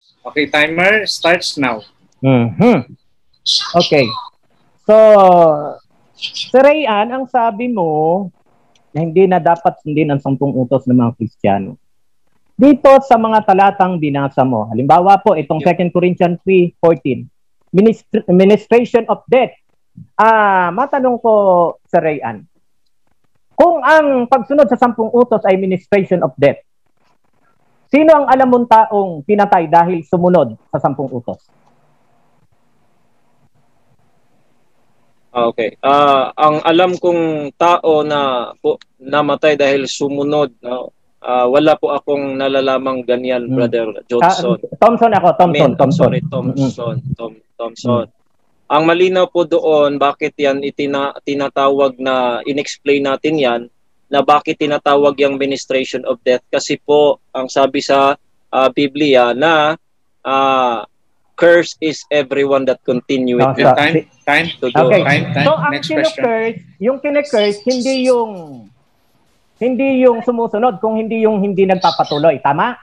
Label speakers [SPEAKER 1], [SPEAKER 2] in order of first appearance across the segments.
[SPEAKER 1] Okay, timer starts now.
[SPEAKER 2] Okay. So, Sir Rayan, ang sabi mo na hindi na dapat sundin ang 10 utos ng mga Kristiyano. Dito sa mga talatang binasa mo, halimbawa po itong 2 Corinthians 3:14, ministration of death. Matanong ko, Sir Rayan, kung ang pagsunod sa 10 utos ay ministration of death, sino ang alam mong taong pinatay dahil sumunod sa 10 utos?
[SPEAKER 3] Okay. Ang alam kong tao na namatay dahil sumunod, wala po akong nalalamang ganyan, Brother Johnson.
[SPEAKER 2] Thompson ako, Thompson.
[SPEAKER 3] Sorry, Thompson. Ang malinaw po doon, bakit yan tinatawag na, inexplain natin yan, na bakit tinatawag yung ministration of death. Kasi po, ang sabi sa Biblia na curse is everyone that continue it.
[SPEAKER 1] Time.
[SPEAKER 2] Okay.
[SPEAKER 1] Time.
[SPEAKER 2] So, ang
[SPEAKER 1] Next question.
[SPEAKER 2] yung kinecurse, hindi yung sumusunod, kung hindi yung hindi nagpapatuloy. Tama?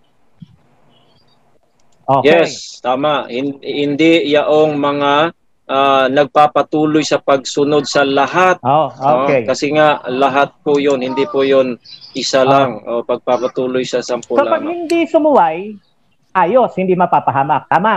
[SPEAKER 2] Okay.
[SPEAKER 3] Yes, tama. Hindi yaong mga nagpapatuloy sa pagsunod sa lahat.
[SPEAKER 2] Okay.
[SPEAKER 3] Kasi nga, lahat po yun. Hindi po yun isa lang. Pagpapatuloy sa 10
[SPEAKER 2] so, pag
[SPEAKER 3] lamang.
[SPEAKER 2] hindi sumuway, ayos, hindi mapapahamak. Tama?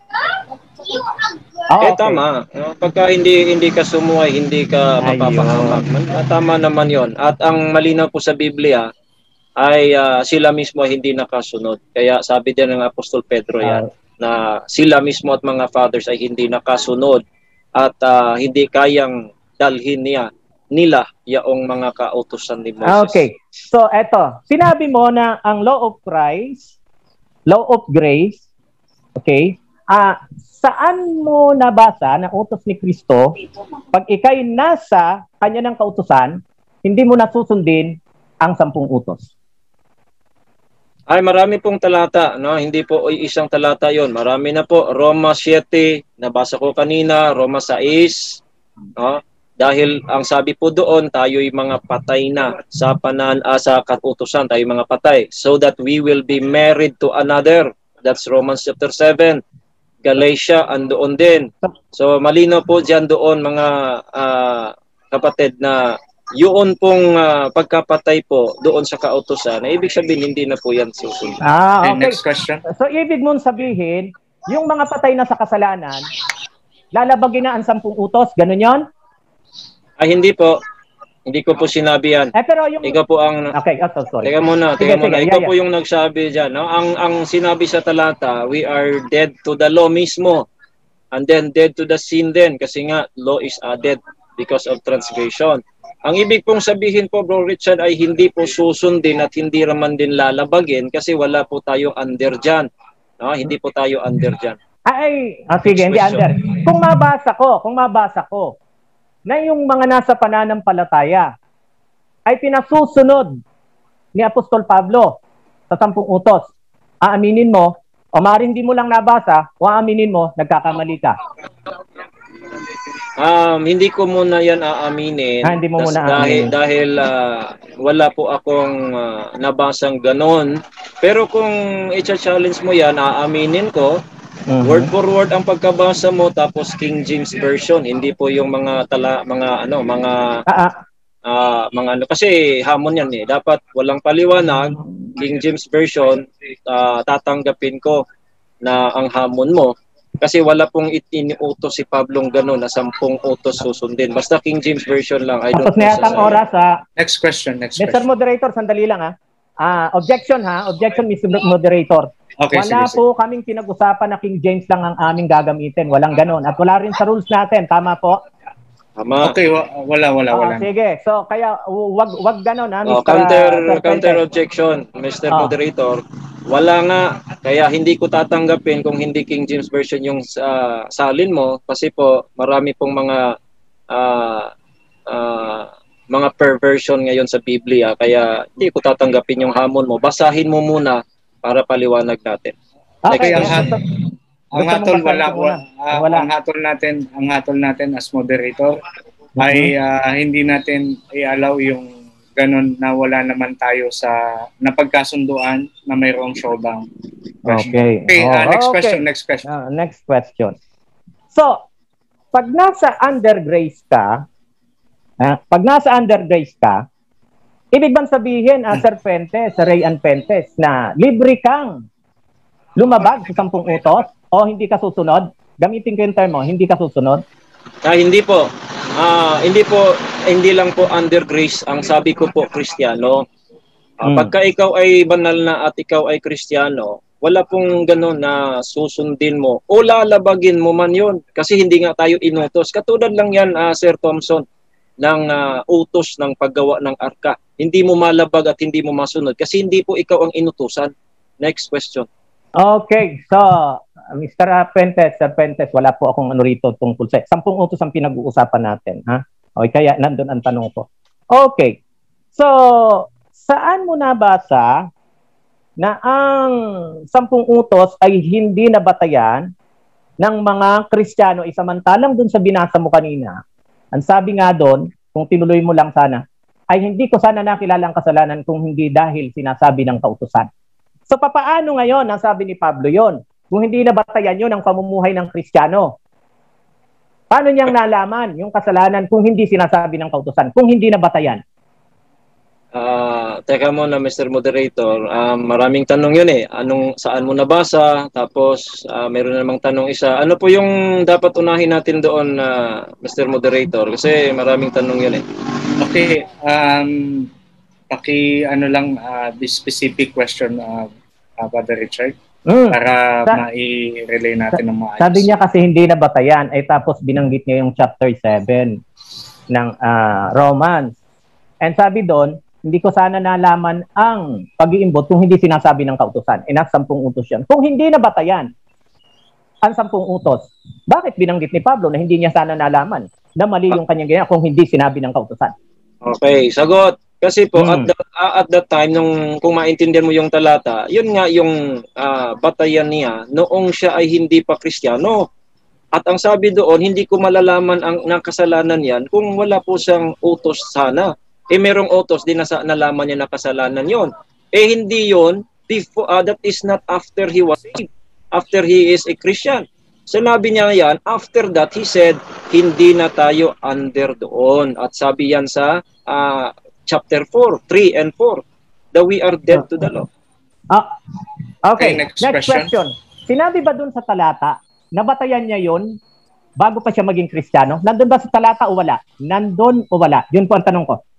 [SPEAKER 2] Okay.
[SPEAKER 3] Tama. Pagka hindi ka sumuway, hindi ka mapapahamak. Tama naman yon. At ang malinaw po sa Biblia ay sila mismo hindi nakasunod. Kaya sabi din ng Apostol Pedro yan, na sila mismo at mga fathers ay hindi nakasunod at hindi kayang dalhin nila yaong mga kautusan ni Moses.
[SPEAKER 2] Okay. So, eto. Sinabi mo na ang law of Christ, law of grace, okay, saan mo nabasa na utos ni Kristo, pag ikay nasa kanya ng kautusan, hindi mo nasusundin ang 10 utos?
[SPEAKER 3] Ay, marami pong talata, no? Hindi po isang talata yon. Marami na po. Roma 7, nabasa ko kanina, Roma 6, no? Dahil ang sabi po doon, tayo'y mga patay na sa sa kautusan, tayo'y mga patay. So that we will be married to another. That's Romans chapter 7. Galatia, andoon din. So malino po dyan doon mga kapatid na yun pong pagkapatay po doon sa kautusan, na ibig sabihin hindi na po yan susunod.
[SPEAKER 2] Okay.
[SPEAKER 1] Next question.
[SPEAKER 2] So ibig mong sabihin, yung mga patay na sa kasalanan, lalabagin na ang 10 utos, ganun yon?
[SPEAKER 3] Ay, hindi po. Hindi ko po sinabi yan.
[SPEAKER 2] Pero yung...
[SPEAKER 3] Ikaw po ang...
[SPEAKER 2] Okay, sorry.
[SPEAKER 3] Teka muna.
[SPEAKER 2] Sige,
[SPEAKER 3] Ikaw po yung nagsabi dyan. No? Ang sinabi sa talata, we are dead to the law mismo. And then dead to the sin din. Kasi nga, law is added because of transgression. Ang ibig pong sabihin po, Bro Richard, ay hindi po susundin at hindi raman din lalabagin kasi wala po tayong under dyan. No? Hindi po tayo under dyan.
[SPEAKER 2] Sige, hindi under. Kung mabasa ko, na yung mga nasa pananampalataya ay pinasusunod ni Apostol Pablo sa 10 utos, aaminin mo, o maaaring hindi mo lang nabasa, o aaminin mo, nagkakamali ka.
[SPEAKER 3] Hindi ko muna yan aaminin.
[SPEAKER 2] Hindi mo muna aaminin.
[SPEAKER 3] Dahil wala po akong nabasang ganon. Pero kung i-challenge mo yan, aaminin ko. Word for word ang pagkabasa mo, tapos King James Version, hindi po yung mga kasi hamon yan eh. Dapat walang paliwanag, King James Version, tatanggapin ko na ang hamon mo. Kasi wala pong iniutos si Pablong gano'n na 10 utos susundin. Basta King James Version lang.
[SPEAKER 2] Tapos na yatang oras ha.
[SPEAKER 1] Next question.
[SPEAKER 2] Mr. Moderator, sandali lang ha. Objection, Mr. Moderator.
[SPEAKER 1] Okay,
[SPEAKER 2] wala
[SPEAKER 1] sige.
[SPEAKER 2] po kaming pinag-usapan na King James lang ang aming gagamitin. Walang ganon. At wala rin sa rules natin. Tama po?
[SPEAKER 3] Tama.
[SPEAKER 1] Okay, wala.
[SPEAKER 2] Sige. So, kaya wag ganon ha, Mr.
[SPEAKER 3] Counter objection, Mr. Moderator. Wala nga. Kaya hindi ko tatanggapin kung hindi King James Version yung salin mo. Kasi po, marami pong mga perversion ngayon sa Biblia. Kaya hindi ko tatanggapin yung hamon mo. Basahin mo muna para paliwanag natin.
[SPEAKER 2] Okay,
[SPEAKER 1] ang hatol natin as moderator ay hindi natin i-allow yung ganun na wala naman tayo sa napagkasunduan na mayroong showdown.
[SPEAKER 2] Okay.
[SPEAKER 1] Next
[SPEAKER 2] okay.
[SPEAKER 1] question.
[SPEAKER 2] Next question. So, pag nasa undergrace ka, ibig bang sabihin, Sir Pentes, Ray and Pentes, na libre kang lumabag sa 10 utos o hindi ka susunod? Gamitin ko yung term mo, hindi ka susunod?
[SPEAKER 3] Hindi po. Hindi lang po under grace. Ang sabi ko po, Kristiyano. Pagka ikaw ay banal na at ikaw ay Kristiyano, wala pong gano'n na susundin mo o lalabagin mo man yon kasi hindi nga tayo inutos. Katulad lang yan, Sir Thompson, ng utos ng paggawa ng arka. Hindi mo malabag at hindi mo masunod kasi hindi po ikaw ang inutusan. Next question.
[SPEAKER 2] Okay. So, Mr. Pentes, Sir Pentes, wala po akong rito tungkol sa 10 utos ang pinag-uusapan natin. Ha? Okay, kaya nandun ang tanong ko. Okay. So, saan mo nabasa na ang 10 utos ay hindi nabatayan ng mga Kristiyano, isamantalang dun sa binasa mo kanina? Ang sabi nga doon, kung tinuloy mo lang sana, ay hindi ko sana nakilala ang kasalanan kung hindi dahil sinasabi ng kautusan. So papaano ngayon ang sabi ni Pablo yon? Kung hindi nabatayan yon ang pamumuhay ng Kristiyano, paano niyang nalaman yung kasalanan kung hindi sinasabi ng kautusan, kung hindi nabatayan?
[SPEAKER 3] Teka muna, Mr. Moderator. Maraming tanong yun eh. Saan mo nabasa? Tapos, meron namang tanong isa. Ano po yung dapat unahin natin doon, Mr. Moderator? Kasi maraming tanong yun eh.
[SPEAKER 1] Okay. This specific question, Brother Richard, para mai-relay natin ng maayos.
[SPEAKER 2] Sabi niya kasi hindi nabatayan, ay tapos binanggit niya yung chapter 7 ng Romans. And sabi doon, hindi ko sana nalaman ang pag-iimbot kung hindi sinasabi ng kautusan. Nasa 10 utos yan. Kung hindi nabatayan ang 10 utos, bakit binanggit ni Pablo na hindi niya sana nalaman na mali yung kanyang ginawa kung hindi sinabi ng kautusan?
[SPEAKER 3] Okay, sagot. Kasi po, at that time, kung maintindihan mo yung talata, yun nga yung batayan niya noong siya ay hindi pa Kristiyano. At ang sabi doon, hindi ko malalaman ang kasalanan yan kung wala po siyang utos sana. Merong utos din na nalaman niya na kasalanan yon. Hindi yon, that is not after he was saved. After he is a Christian. Sinabi niya yan, after that, he said, hindi na tayo under doon. At sabi yan sa chapter 4, 3 and 4, that we are dead to the law.
[SPEAKER 2] Okay, next question. Sinabi ba dun sa talata, nabatayan niya yon bago pa siya maging Kristiyano? Nandun ba sa talata o wala? Nandun o wala? Yun po ang tanong ko.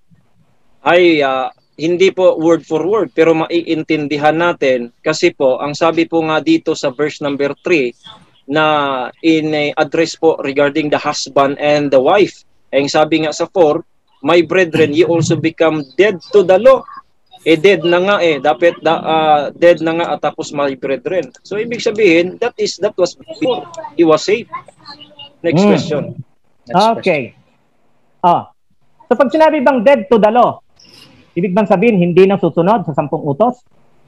[SPEAKER 3] Hindi po word for word, pero maiintindihan natin kasi po, ang sabi po nga dito sa verse number 3 na in-address po regarding the husband and the wife. Ang sabi nga sa 4, my brethren, ye also become dead to the law. Dead na nga dapat dead na nga at tapos my brethren. So ibig sabihin, that was before he was saved. Next question.
[SPEAKER 2] Okay. So pag sinabi bang dead to the law, ibig bang sabihin, hindi na susunod sa 10 utos?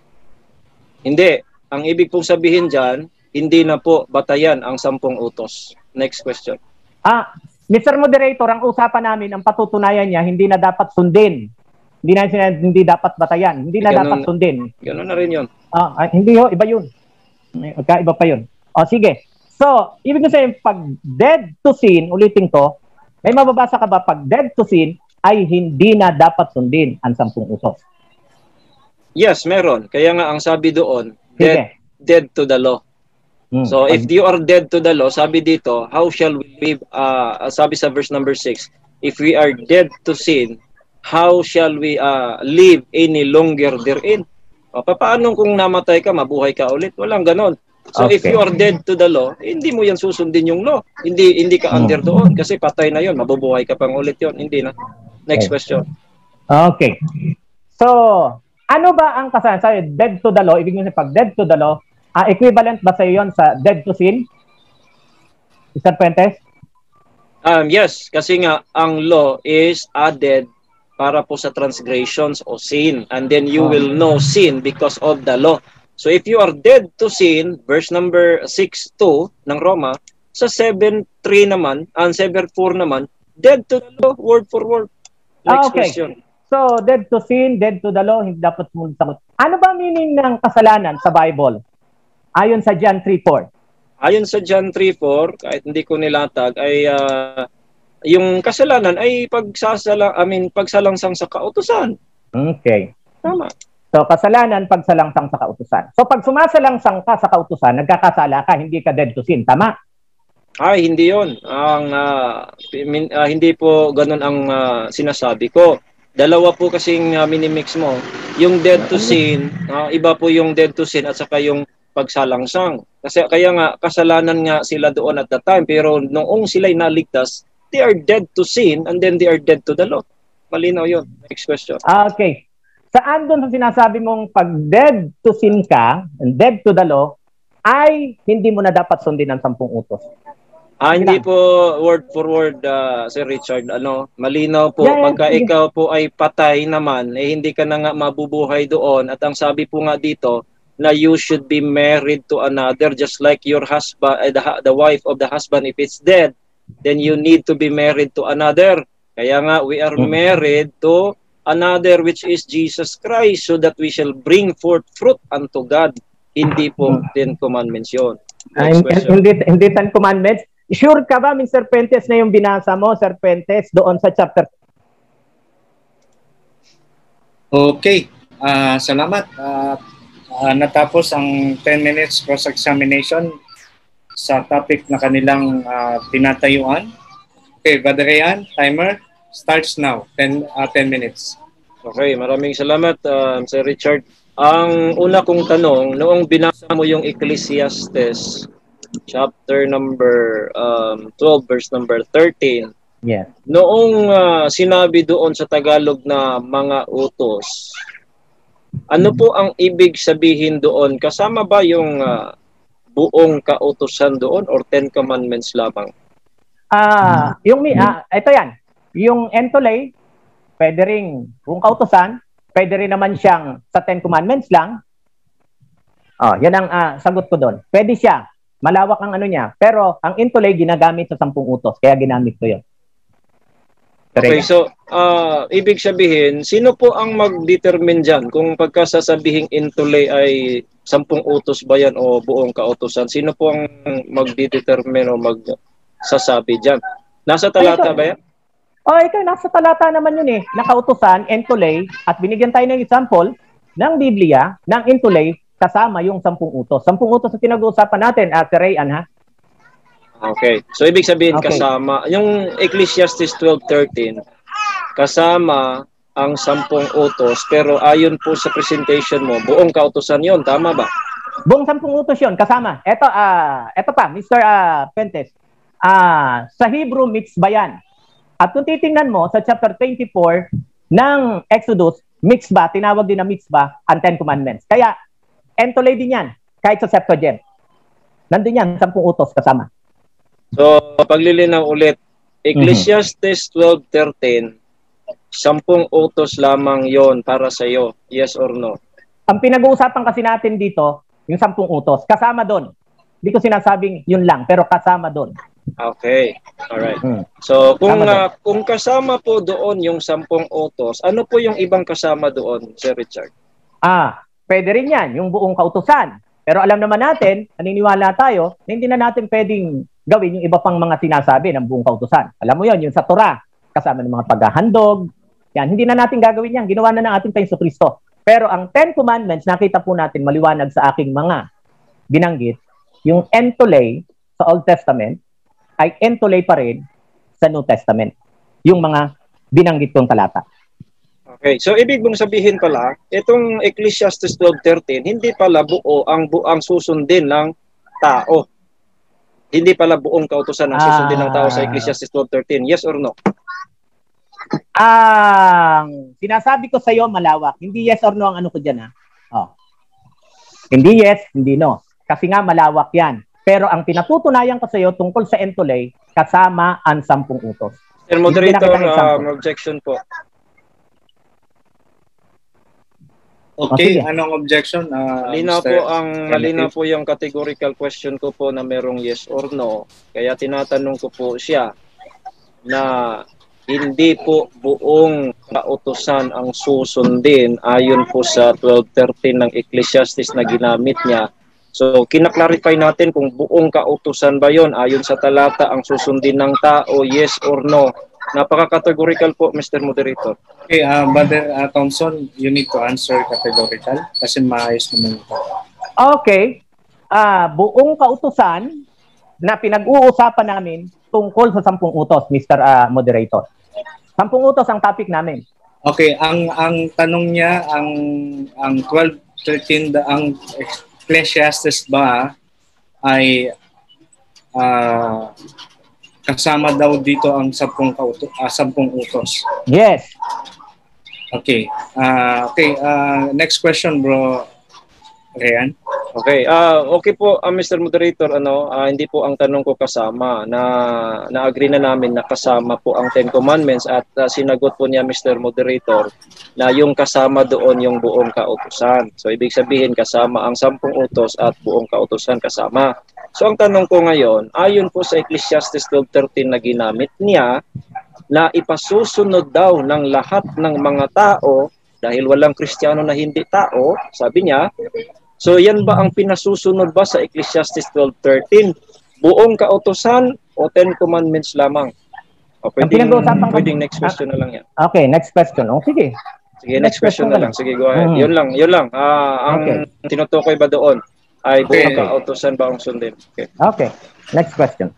[SPEAKER 3] Hindi. Ang ibig pong sabihin dyan, hindi na po batayan ang 10 utos. Next question.
[SPEAKER 2] Mr. Moderator, ang usapan namin, ang patutunayan niya, hindi na dapat sundin. Hindi dapat batayan. Hindi na dapat sundin.
[SPEAKER 3] Gano'n na rin yun.
[SPEAKER 2] Hindi ho, iba yun. Iba pa yun. Sige. So, ibig sabihin, pag dead to sin, ulitin ko, may mababasa ka ba, pag dead to sin, ay hindi na dapat sundin ang 10 utos?
[SPEAKER 3] Yes, meron. Kaya nga ang sabi doon, dead to the law. So if you are dead to the law, sabi dito, how shall we live? Sabi sa verse number 6, if we are dead to sin, how shall we live any longer therein? Paano kung namatay ka, mabuhay ka ulit? Walang ganon. So if you are dead to the law, hindi mo yan susundin yung law. Hindi ka under doon kasi patay na yon, mabubuhay ka pang ulit yon. Hindi na. Next question.
[SPEAKER 2] Okay. So, ano ba ang kasalanan? Sabi, dead to the law, ibig sabihin pag dead to the law, equivalent ba sa yon sa dead to sin? Mr. Pentes?
[SPEAKER 3] Yes, kasi nga ang law is added para po sa transgressions o sin, and then you will know sin because of the law. So if you are dead to sin, verse number 6:2 ng Roma, sa 7:3 naman, and 7:4 naman, dead to the law, word for word. Next question.
[SPEAKER 2] So, dead to sin, dead to the law, hindi dapat sumunod sa Diyos. Ano ba meaning ng kasalanan sa Bible? Ayon sa John 3:4.
[SPEAKER 3] Ayon sa John 3:4, kahit hindi ko nilatag, ay yung kasalanan ay pagsalangsang sa kautusan.
[SPEAKER 2] Okay.
[SPEAKER 3] Tama.
[SPEAKER 2] So, kasalanan, pagsalangsang sa kautusan. So, pag sumasalangsang ka sa kautusan, nagkakasala ka, hindi ka dead to sin. Tama?
[SPEAKER 3] Ay, hindi yon. Hindi po ganun ang sinasabi ko. Dalawa po kasing minimix mo. Yung dead to sin, iba po yung dead to sin at saka yung pagsalangsang. Kasi kaya nga kasalanan nga sila doon at that time, pero noong sila'y naligtas, they are dead to sin and then they are dead to the law. Malinaw yun. Next question.
[SPEAKER 2] Okay. Saan doon sa sinasabi mong pag dead to sin ka, and dead to the law, ay hindi mo na dapat sundin ang 10 utos?
[SPEAKER 3] Hindi po word for word, Sir Richard. Malinaw po.
[SPEAKER 2] Yeah,
[SPEAKER 3] Pagka ikaw po ay patay naman, hindi ka na nga mabubuhay doon. At ang sabi po nga dito, na you should be married to another just like your husband, the wife of the husband, if it's dead, then you need to be married to another. Kaya nga, we are married to another, which is Jesus Christ, so that we shall bring forth fruit unto God. Hindi po 10 commandments yun.
[SPEAKER 2] Hindi 10 commandments. Sure ka ba, Mr. Pentes, na yung binasa mo, Sir Pentes, doon sa chapter?
[SPEAKER 1] Okay. Salamat. Natapos ang 10 minutes cross-examination sa topic na kanilang tinatayuan. Okay, Brother Rayan, timer starts now. 10 minutes.
[SPEAKER 3] Okay, maraming salamat, Sir Richard. Ang una kong tanong, noong binasa mo yung Ecclesiastes, chapter number 12, verse number 13.
[SPEAKER 2] Yes.
[SPEAKER 3] Noong sinabi doon sa Tagalog na mga utos, ano po ang ibig sabihin doon? Kasama ba yung buong kautusan doon or 10 commandments lamang?
[SPEAKER 2] Ito yan. Yung entolay, pwede ring buong kautusan, pwede rin naman siyang sa 10 commandments lang. Yan ang sagot ko doon. Pwede siya. Malawak ang ano niya. Pero ang entolay ginagamit sa 10 utos. Kaya ginamit ko yun.
[SPEAKER 3] Okay, so ibig sabihin, sino po ang mag-determine dyan? Kung pagkasasabihing entolay ay 10 utos ba yan o buong kautusan? Sino po ang mag-determine o magsasabi dyan? Nasa talata ba yan?
[SPEAKER 2] Ikaw, nasa talata naman yun eh. Nakautusan, entolay, at binigyan tayo ng example ng Biblia, ng entolay, kasama yung 10 utos. 10 utos na pinag-uusapan natin, Sir Rayan, ha?
[SPEAKER 3] Okay. So, ibig sabihin kasama, yung Ecclesiastes 12:13, kasama ang 10 utos, pero ayon po sa presentation mo, buong kautusan yon, tama ba?
[SPEAKER 2] Buong 10 utos yon, kasama. Ito pa, Mr. Pentes. Sa Hebrew, mitzvah yan. At kung titingnan mo sa chapter 24 ng Exodus, mitzvah, tinawag din na mitzvah, ang 10 commandments. Kaya, entolay din yan, kahit sa Septuagint. Nandun yan, 10 utos kasama.
[SPEAKER 3] So, paglilinaw ulit, Ecclesiastes 12:13, 10 utos lamang yon para sa iyo. Yes or no?
[SPEAKER 2] Ang pinag-uusapan kasi natin dito, yung 10 utos, kasama doon. Hindi ko sinasabing yun lang, pero kasama doon.
[SPEAKER 3] Okay. Alright. So, kung kasama po doon yung 10 utos, ano po yung ibang kasama doon, Sir Richard?
[SPEAKER 2] Pwede rin yan, yung buong kautusan. Pero alam naman natin, naniniwala tayo, na hindi na natin pwedeng gawin yung iba pang mga sinasabi ng buong kautusan. Alam mo yon, yung sa Torah, kasama ng mga paghahandog, yan, hindi na natin gagawin yan. Ginawa na ng ating Panginoon Kristo. Pero ang 10 commandments, nakita po natin maliwanag sa aking mga binanggit, yung entolay sa Old Testament, ay entolay pa rin sa New Testament. Yung mga binanggit kong talata.
[SPEAKER 3] Okay, so ibig mong sabihin pala, itong Ecclesiastes 12:13, hindi pala buo ang susundin ng tao. Hindi pala buong kautusan ang susundin ng tao sa Ecclesiastes 12:13. Yes or no?
[SPEAKER 2] Sinasabi ko sa iyo malawak. Hindi yes or no ang ano ko diyan, ha. Hindi yes, hindi no. Kasi nga malawak 'yan. Pero ang pinatutunayan ko sa iyo tungkol sa entolay, kasama ang 10 utos.
[SPEAKER 3] Sir Moderator, objection po.
[SPEAKER 1] Okay, anong objection?
[SPEAKER 3] Malinaw po yung categorical question ko po na merong yes or no. Kaya tinatanong ko po siya na hindi po buong kautusan ang susundin ayon po sa 12:13 ng Ecclesiastes na ginamit niya. So, kinaklarify natin kung buong kautusan ba yon ayon sa talata ang susundin ng tao, yes or no. Napaka-categorical po, Mr. Moderator.
[SPEAKER 1] Okay, Brother Thompson, you need to answer categorical kasi maayos naman ito.
[SPEAKER 2] Okay. Buong kautusan na pinag-uusapan namin tungkol sa 10 utos, Mr. Moderator. 10 utos ang topic namin.
[SPEAKER 1] Okay, ang tanong niya, ang 12:13, ang Ecclesiastes ba ay kasama daw dito ang 10 utos?
[SPEAKER 2] Yes.
[SPEAKER 1] Okay. Next question, bro. Rian.
[SPEAKER 3] Okay. Okay po, Mr. Moderator, hindi po ang tanong ko kasama na-agree na namin na kasama po ang 10 Commandments at sinagot po niya, Mr. Moderator, na yung kasama doon yung buong kautusan. So ibig sabihin kasama ang 10 utos at buong kautusan kasama. So ang tanong ko ngayon, ayon po sa Ecclesiastes 12:13 na ginamit niya, na ipasusunod daw ng lahat ng mga tao dahil walang Kristiyano na hindi tao, sabi niya. So yan ba ang pinasusunod ba sa Ecclesiastes 12:13? Buong kautusan o 10 Commandments lamang? O pwedeng next question na lang yan.
[SPEAKER 2] Okay, next question. O sige.
[SPEAKER 3] Sige, next question na lang. Sige, go ahead. Yun lang. Ang tinutukoy ba doon ay buong kautusan ba ang sundin?
[SPEAKER 2] Okay, next question.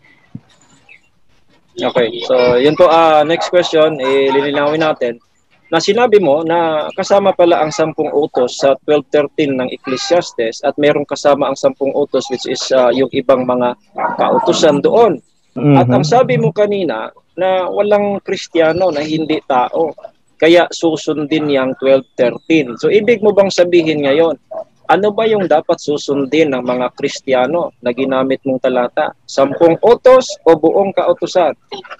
[SPEAKER 3] Okay, so yun po, next question, lilinawin natin na sinabi mo na kasama pala ang 10 utos sa 12:13 ng Ecclesiastes at mayroong kasama ang 10 utos which is yung ibang mga kautusan doon. At ang sabi mo kanina na walang Kristiyano na hindi tao, kaya susundin niyang 12:13. So ibig mo bang sabihin ngayon, ano ba yung dapat susundin ng mga Kristiyano na ginamit mong talata? 10 utos o buong kautusan?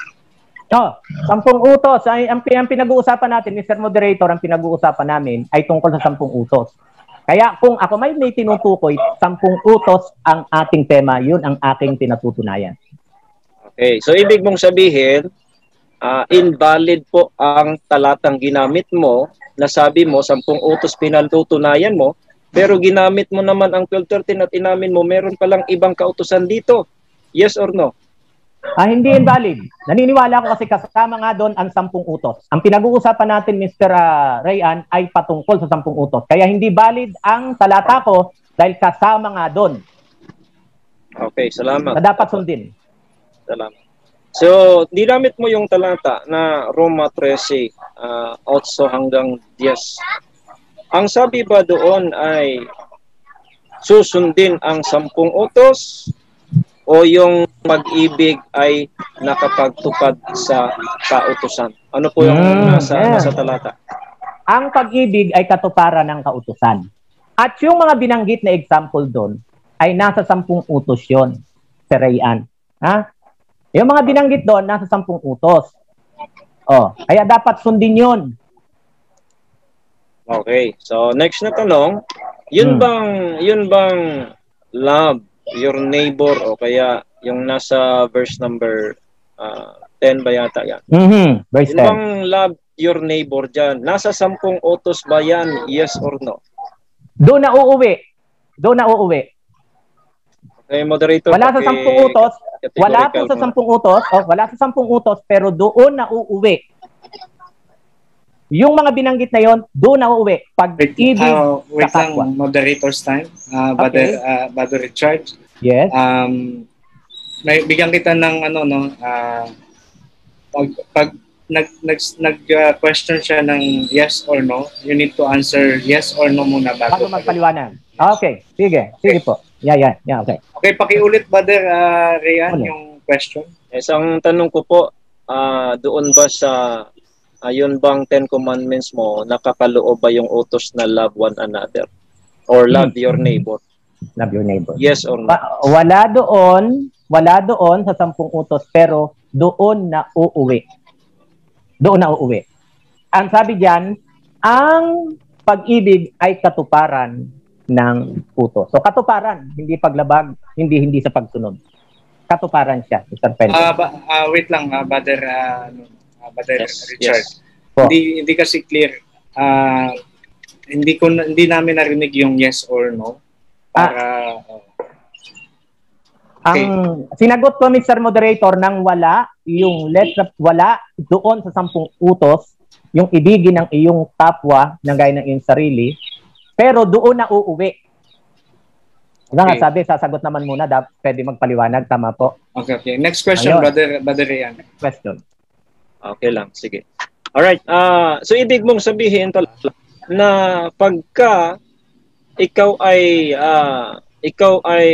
[SPEAKER 2] 10 utos. Ang pinag-uusapan natin, Mr. Moderator, ang pinag-uusapan namin ay tungkol sa 10 utos. Kaya kung ako may tinutukoy, 10 utos ang ating tema, yun ang aking pinatutunayan.
[SPEAKER 3] Okay, so ibig mong sabihin, invalid po ang talatang ginamit mo, na sabi mo, 10 utos pinatutunayan mo, pero ginamit mo naman ang 12:13 at inamin mo, meron palang ibang kautusan dito. Yes or no?
[SPEAKER 2] Hindi invalid. Naniniwala ko kasi kasama nga doon ang 10 utos. Ang pinag-uusapan natin, Mr. Rayan, ay patungkol sa 10 utos. Kaya hindi valid ang talata ko dahil kasama nga doon.
[SPEAKER 3] Okay, salamat.
[SPEAKER 2] Na dapat sundin.
[SPEAKER 3] Salamat. So, dinamit mo yung talata na Roma 13, 8 hanggang 10. Ang sabi ba doon ay susundin ang 10 utos o yung pag-ibig ay nakapagtupad sa kautusan? Ano po yung nasa talata?
[SPEAKER 2] Ang pag-ibig ay katuparan ng kautusan. At yung mga binanggit na example doon ay nasa 10 utos yun, Sir Rayan. Yung mga binanggit doon, nasa 10 utos. Kaya dapat sundin yun.
[SPEAKER 3] Okay. So, next na tanong, yun bang love your neighbor o kaya yung nasa verse number 10 ba yata yan?
[SPEAKER 2] Verse 10.
[SPEAKER 3] Yun bang love your neighbor dyan? Nasa 10 utos ba yan? Yes or no?
[SPEAKER 2] Doon na uuwi.
[SPEAKER 3] Okay, moderator.
[SPEAKER 2] Wala sa 10 utos. Wala po sa 10 utos. Wala sa 10 utos, pero doon na uuwi. Yung mga binanggit na yon, doon na uuwi. Pag-ibig
[SPEAKER 1] wait lang, moderator's time. Brother Richard.
[SPEAKER 2] Yes.
[SPEAKER 1] May bigyan kita ng pag nag-question siya ng yes or no, you need to answer yes or no muna
[SPEAKER 2] bago magpaliwanag. Okay, sige po. Yeah, okay.
[SPEAKER 1] Okay, pakiulit, Brother Rian, yung question.
[SPEAKER 3] Isang tanong ko po, doon ba sa ayun bang 10 Commandments mo, nakakaloob ba yung utos na love one another? Or love your neighbor?
[SPEAKER 2] Love your neighbor.
[SPEAKER 3] Yes or no?
[SPEAKER 2] Wala doon sa 10 utos, pero doon na uuwi. Ang sabi diyan, ang pag-ibig ay katuparan ng utos. So katuparan, hindi paglabag, hindi sa pagsunod. Katuparan siya, Mr. Felix.
[SPEAKER 1] Wait lang, Brother Brother
[SPEAKER 3] Yes,
[SPEAKER 1] Richard.
[SPEAKER 3] yes.
[SPEAKER 2] Po.
[SPEAKER 1] Hindi kasi clear. Hindi namin narinig yung yes or no. Para
[SPEAKER 2] Ang sinagot ko, Mr. Moderator, nang wala yung letra wala doon sa 10 utos, yung ibigin ng iyong kapwa ng gaya ng iyong sarili, pero doon na uuwi. Nga
[SPEAKER 1] Okay.
[SPEAKER 2] sabi, sasagot naman muna, pwede magpaliwanag, tama po.
[SPEAKER 1] Okay. Next question,
[SPEAKER 2] Ayun.
[SPEAKER 1] Brother Rian.
[SPEAKER 2] Question.
[SPEAKER 3] Okay lang, sige. Alright, so ibig mong sabihin talaga na pagka ikaw ay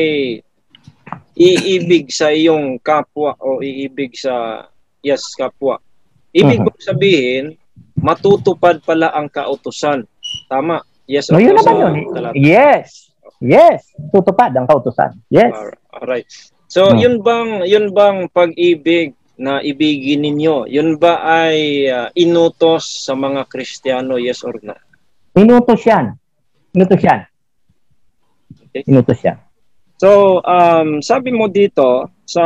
[SPEAKER 3] iibig sa iyong kapwa o iibig sa kapwa. Ibig mong sabihin, matutupad pala ang kautusan. Tama? Yes or
[SPEAKER 2] No, yun
[SPEAKER 3] no?
[SPEAKER 2] naman yun. Yes. Yes. Tutupad ang kautusan. Yes.
[SPEAKER 3] Alright. So, yun bang pag-ibig na ibigin ninyo, yun ba ay inutos sa mga Kristiyano, yes or no?
[SPEAKER 2] Inutos yan.
[SPEAKER 3] Okay.
[SPEAKER 2] Inutos yan.
[SPEAKER 3] So, sabi mo dito sa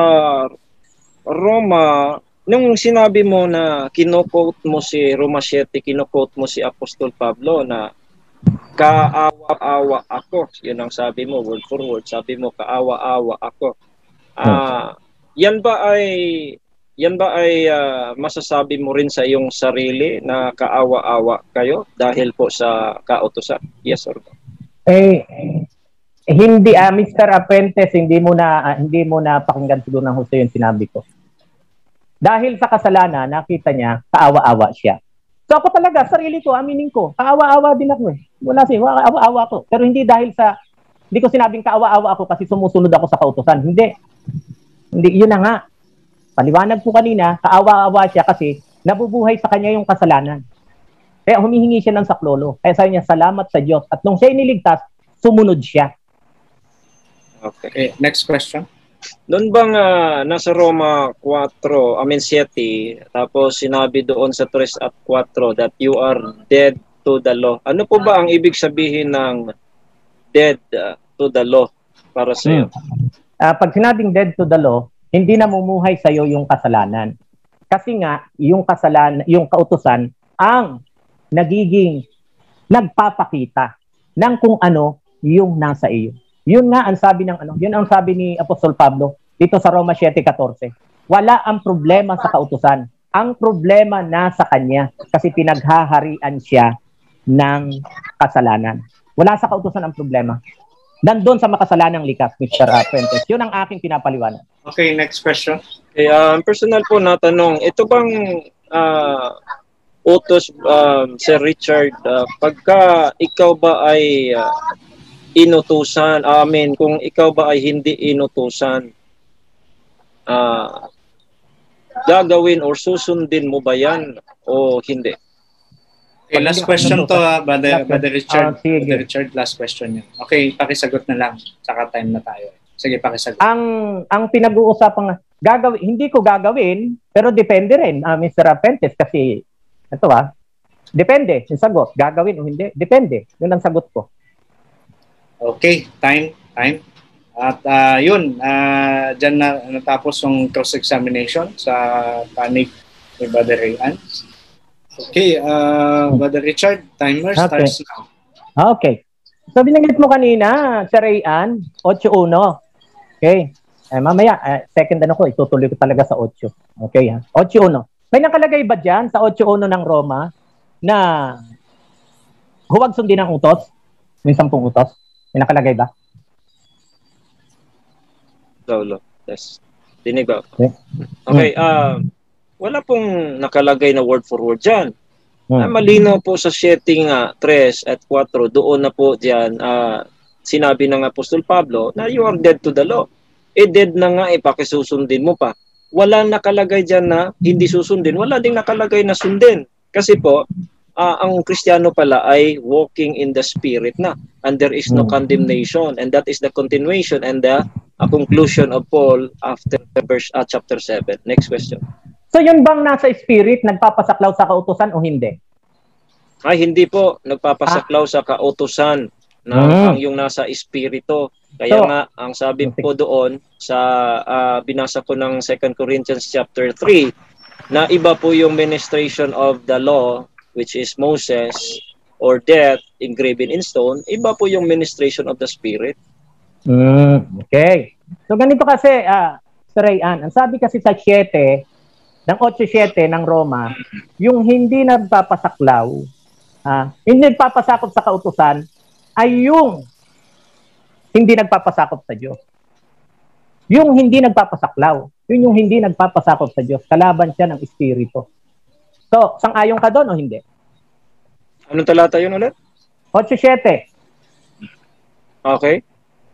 [SPEAKER 3] Roma, nung sinabi mo na kino-quote mo si Roma 7, kino-quote mo si Apostol Pablo na kaawa-awa ako. Yun ang sabi mo, word for word. Sabi mo, kaawa-awa ako. Yan ba ay masasabi mo rin sa iyong sarili na kaawa-awa kayo dahil po sa kautusan? Yes or no?
[SPEAKER 2] Hindi, Mr. Apprentice, hindi mo na pakinggan siguro ng husto yung sinabi ko. Dahil sa kasalanan, nakita niya, kaawa-awa siya. So ako talaga, sarili ko, aminin ko, kaawa-awa din ako eh. Wala siya, kaawa-awa ko. Pero hindi ko sinabing kaawa-awa ako kasi sumusunod ako sa kautusan. Hindi, yun na nga. Paliwanag ko kanina, kaawa-awa siya kasi nabubuhay sa kanya yung kasalanan. Kaya humihingi siya ng saklolo. Kaya sabi niya, salamat sa Diyos. At nung siya iniligtas, sumunod siya.
[SPEAKER 1] Okay, next question.
[SPEAKER 3] Noon bang nasa Roma 7, tapos sinabi doon sa 3 at 4 that you are dead to the law. Ano po ba ang ibig sabihin ng dead to the law para sa iyo?
[SPEAKER 2] Pag sinabing dead to the law, hindi namumuhay sa iyo yung kasalanan. Kasi nga, yung kasalanan, yung kautusan ang nagpapakita ng kung ano yung nasa iyo. Yun nga ang sabi yun ang sabi ni Apostol Pablo dito sa Roma 7:14. Wala ang problema sa kautusan. Ang problema nasa kanya kasi pinaghaharian siya ng kasalanan. Wala sa kautusan ang problema. Nandun sa makasalanang likas, Mr. Apprentice. Yun ang aking pinapaliwanag.
[SPEAKER 1] Okay, next question.
[SPEAKER 3] Okay, personal po na tanong, ito bang utos, Sir Richard, pagka ikaw ba ay inutusan, kung ikaw ba ay hindi inutusan, gagawin or susundin mo ba yan o hindi?
[SPEAKER 1] Okay, last question to, Brother Richard.
[SPEAKER 2] Sige.
[SPEAKER 1] Brother Richard, last question yun. Okay, pakisagot na lang. Saka time na tayo. Sige, pakisagot.
[SPEAKER 2] Ang pinag-uusapan hindi ko gagawin, pero depende rin, Mr. Apprentice, kasi ito depende yung sagot. Gagawin o hindi, depende. Yun ang sagot ko.
[SPEAKER 1] Okay, time. At yun, dyan na natapos yung cross-examination sa panig ni Brother Rian. Okay, Brother Richard, timer starts now.
[SPEAKER 2] Okay. So, binanggit mo kanina, Sir Rian, 8-1. Okay. Mamaya, second ko, itutuloy ko talaga sa 8. Okay, 8-1. May nakalagay ba dyan sa 8-1 ng Roma na huwag sundin ang utos? Yung 10 utos? May nakalagay ba?
[SPEAKER 3] Lolo. Yes. Dinig ba? Okay. Wala pong nakalagay na word for word dyan. Malinaw po sa 7 nga, 3 at 4, doon na po dyan sinabi ng Apostol Pablo na you are dead to the law. Dead na nga, pakisusundin mo pa. Wala nakalagay dyan na hindi susundin. Wala ding nakalagay na sundin. Kasi po, ang Kristiyano pala ay walking in the Spirit na. And there is no condemnation. And that is the continuation and the conclusion of Paul after chapter 7. Next question.
[SPEAKER 2] So yun bang nasa Spirit, nagpapasaklaw sa kautusan o hindi?
[SPEAKER 3] Ay, hindi po. Nagpapasaklaw sa kautusan na ang yung nasa Espiritu. Kaya nga, ang sabi po doon sa binasa ko ng 2 Corinthians chapter 3, na iba po yung ministration of the law, which is Moses, or death engraven in stone, iba po yung ministration of the Spirit.
[SPEAKER 2] Okay. So ganito kasi, Sir Rayan, ang sabi kasi sa 7, ng 8:7 ng Roma, yung hindi nagpapasaklaw, hindi nagpapasakop sa kautusan, ay yung hindi nagpapasakop sa Diyos. Yung hindi nagpapasaklaw, yun yung hindi nagpapasakop sa Diyos. Kalaban siya ng Espiritu. So, sang-ayon ka doon o hindi?
[SPEAKER 3] Anong talata yun ulit?
[SPEAKER 2] 8:7.
[SPEAKER 3] Okay.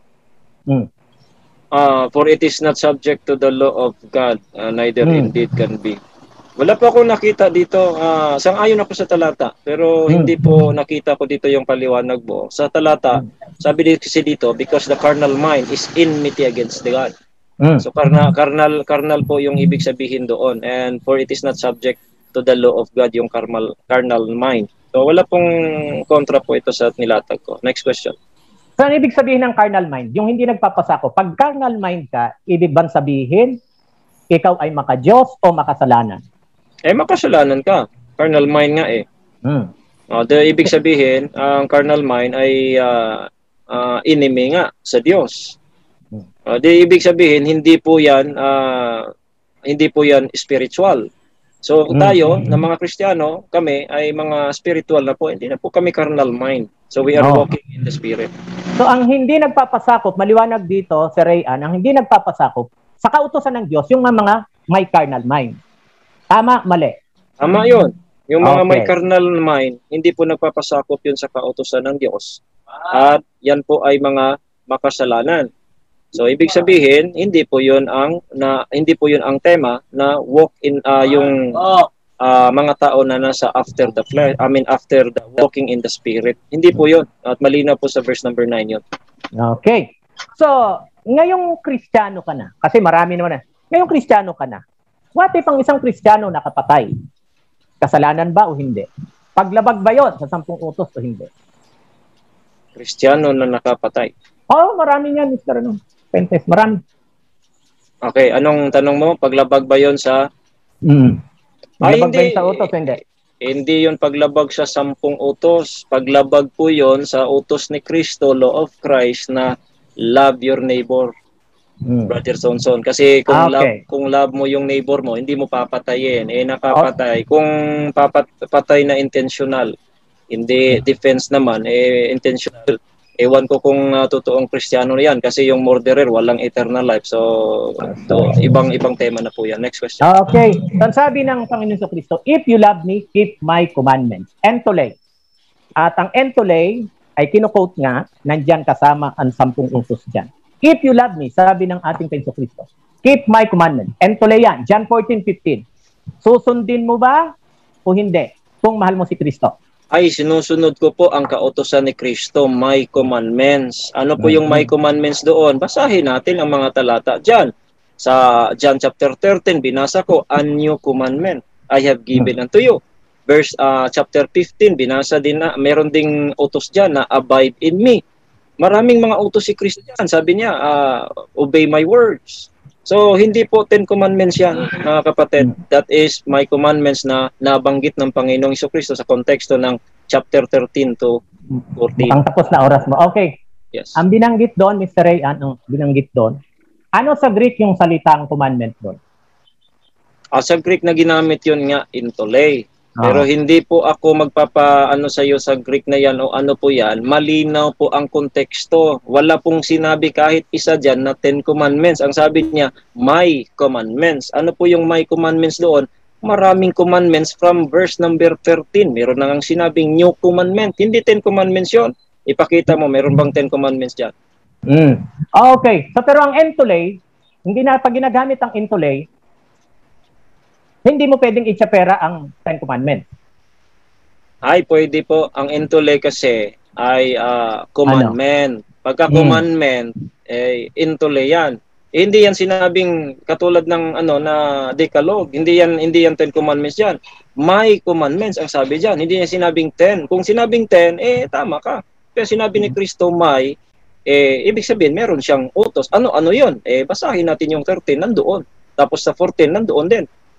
[SPEAKER 3] For it is not subject to the law of God, neither indeed can be. Wala pa akong nakita dito. Sang-ayon ako sa talata, pero hindi po nakita ko dito yung paliwanag mo. Sa talata, sabi kasi dito, because the carnal mind is enmity against the God. So carnal po yung ibig sabihin doon. And for it is not subject to the law of God, yung carnal mind. So wala pong kontra po ito sa nilatag ko. Next question.
[SPEAKER 2] So ang ibig sabihin ng carnal mind, yung hindi nagpapasako, pag carnal mind ka, ibig bang sabihin, ikaw ay maka-Diyos o makasalanan?
[SPEAKER 3] Makasalanan ka. Carnal mind nga eh. Ibig sabihin, ang carnal mind ay enemy nga sa Diyos. Ibig sabihin, hindi po yan spiritual. So tayo, na mga Kristiyano, kami ay mga spiritual na po. Hindi na po kami carnal mind. So we are walking in the Spirit.
[SPEAKER 2] So ang hindi nagpapasakop, maliwanag dito, Sir Rayan, ang hindi nagpapasakop, sa kautusan ng Diyos, yung mga may carnal mind. Tama, mali?
[SPEAKER 3] Tama yun. Yung mga may carnal mind, hindi po nagpapasakop yun sa kautusan ng Diyos. At yan po ay mga makasalanan. So ibig sabihin, hindi po 'yun ang tema na walk in yung mga tao na nasa after the flesh, after the walking in the Spirit. Hindi po 'yun. At malinaw po sa verse number 9 'yun.
[SPEAKER 2] Okay. So, ngayong Kristiyano ka na, kasi marami naman na. Ngayong Kristiyano ka na. What if ang isang Kristiyano nakapatay? Kasalanan ba o hindi? Paglabag ba 'yon sa 10 utos o hindi?
[SPEAKER 3] Kristiyano na nakapatay.
[SPEAKER 2] Marami niyan, Mr. Pentes, marami.
[SPEAKER 3] Okay, anong tanong mo? Paglabag ba yon sa...
[SPEAKER 2] Paglabag ba yun sa utos, hindi?
[SPEAKER 3] Hindi yun paglabag sa 10 utos. Paglabag po yon sa utos ni Kristo, law of Christ, na love your neighbor, Brother Sonson. Kasi kung love mo yung neighbor mo, hindi mo papatayin. Nakapatay. Kung patay na intentional, hindi defense naman, intentional. Ewan ko kung totoong Kristiyano na yan kasi yung murderer walang eternal life. So, ibang tema na po yan. Next question.
[SPEAKER 2] Okay. Ang sabi ng Panginoon sa Kristo, if you love me, keep my commandments. Entole. At ang entole ay kinukote nga, nandyan kasama ang 10 utos dyan. If you love me, sabi ng ating Panginoon sa Kristo, keep my commandments. Entole yan. John 14:15. Susundin mo ba o hindi kung mahal mo si Kristo?
[SPEAKER 3] Ay, sinusunod ko po ang kautusan ni Kristo, my commandments. Ano po yung my commandments doon? Basahin natin ang mga talata dyan. Sa John chapter 13, binasa ko, a new commandment I have given unto you. Verse chapter 15, binasa din na, meron ding utos dyan na abide in me. Maraming mga utos si Kristo dyan. Sabi niya, obey my words. So, hindi po 10 commandments yan, mga kapatid. That is my commandments na nabanggit ng Panginoong Jesucristo sa konteksto ng chapter 13 to 14.
[SPEAKER 2] Ang tapos na oras mo. Okay.
[SPEAKER 3] Yes.
[SPEAKER 2] Ang binanggit doon, Mr. Ray, ano binanggit doon? Ano sa Greek yung salitang commandment doon?
[SPEAKER 3] Sa Greek na ginamit yun nga, intole. Pero hindi po ako magpapaano sa iyo sa Greek na yan o ano po yan. Malinaw po ang konteksto. Wala pong sinabi kahit isa dyan na 10 commandments. Ang sabi niya, my commandments. Ano po yung my commandments doon? Maraming commandments from verse number 13. Meron na nga sinabing new commandment. Hindi 10 commandments yon. Ipakita mo, meron bang 10 commandments dyan?
[SPEAKER 2] Okay. So pero ang entole, hindi na pag ginagamit ang entole, hindi mo pwedeng itsapera ang 10 commandments.
[SPEAKER 3] Ay, pwede po. Ang entole kasi ay commandment. Pagka commandment, entole yan. Hindi yan sinabing katulad ng na Decalogue. Hindi yan 10 commandments yan. My commandments ang sabi diyan. Hindi yan sinabing 10. Kung sinabing 10, tama ka. Pero sinabi ni Kristo may, ibig sabihin meron siyang utos. Ano 'yon? Basahin natin yung 13 nandoon. Tapos sa 14 nandoon din.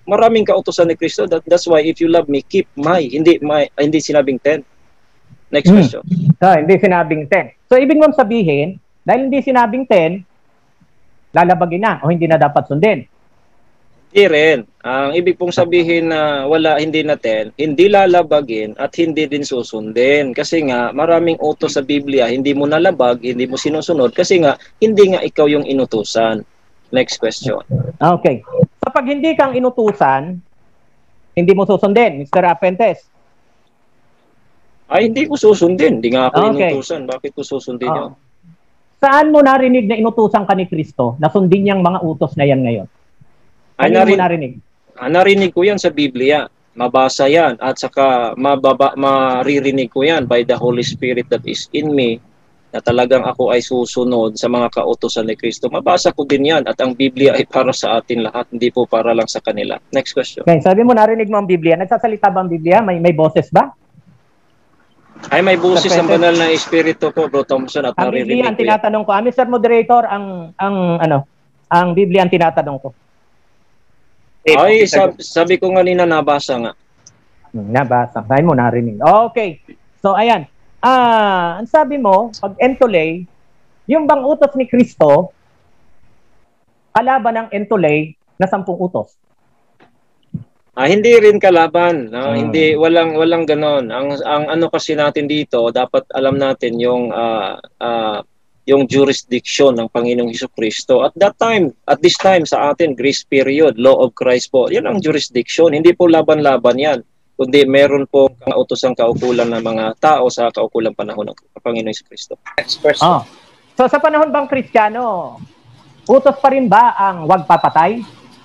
[SPEAKER 3] Maraming kautusan ni Kristo. That's why if you love me, keep my, hindi sinabing 10. Next question.
[SPEAKER 2] So, hindi sinabing 10. So, ibig mong sabihin, dahil hindi sinabing 10, lalabagin na o hindi na dapat sundin.
[SPEAKER 3] Hindi rin. Ang ibig pong sabihin na hindi na 10, hindi lalabagin at hindi din susundin. Kasi nga, maraming utos sa Biblia, hindi mo nalabag, hindi mo sinusunod, kasi nga, hindi nga ikaw yung inutusan. Next question.
[SPEAKER 2] Okay. So, pag hindi kang inutusan, hindi mo susundin, Mr. Apentes.
[SPEAKER 3] Ay, hindi ko susundin. Hindi nga ako inutusan. Bakit ko susundin yun?
[SPEAKER 2] Saan mo narinig na inutusan ka ni Kristo na sundin yung mga utos na yan ngayon?
[SPEAKER 3] Ay,
[SPEAKER 2] mo narinig?
[SPEAKER 3] Narinig ko yan sa Biblia. Mabasa yan. At saka maririnig ko yan by the Holy Spirit that is in me, na talagang ako ay susunod sa mga kautusan ni Kristo. Mabasa ko din yan. At ang Biblia ay para sa atin lahat. Hindi po para lang sa kanila. Next question.
[SPEAKER 2] Okay, sabi mo narinig mo ang Biblia. Nagsasalita ba ang Biblia? May boses ba?
[SPEAKER 3] Ay, may busis ang banal na espiritu po, Bro Thompson, at
[SPEAKER 2] ang
[SPEAKER 3] naririnig
[SPEAKER 2] Biblia ang
[SPEAKER 3] ko yan.
[SPEAKER 2] tinatanong ko. Mr. Moderator, ang Biblia ang tinatanong ko.
[SPEAKER 3] Ay, sabi ko kanina nabasa nga.
[SPEAKER 2] Nabasa. Sabi mo narinig. Okay. So, ayan. Ang sabi mo, pag entulay, yung bang utos ni Kristo, kalaban ng entulay na 10 utos.
[SPEAKER 3] Hindi rin kalaban, no? Hindi, walang ganon. Ang ano kasi natin dito, dapat alam natin yung jurisdiction ng Panginoong Hesukristo. At this time sa atin, grace period, law of Christ po. Yan ang jurisdiction. Hindi po laban-laban yan. Kundi meron po kautusang kaukulan ng mga tao sa kaukulang panahon ng Panginoong Hesukristo.
[SPEAKER 1] Next question.
[SPEAKER 2] So sa panahon bang Kristiyano, utos pa rin ba ang huwag papatay?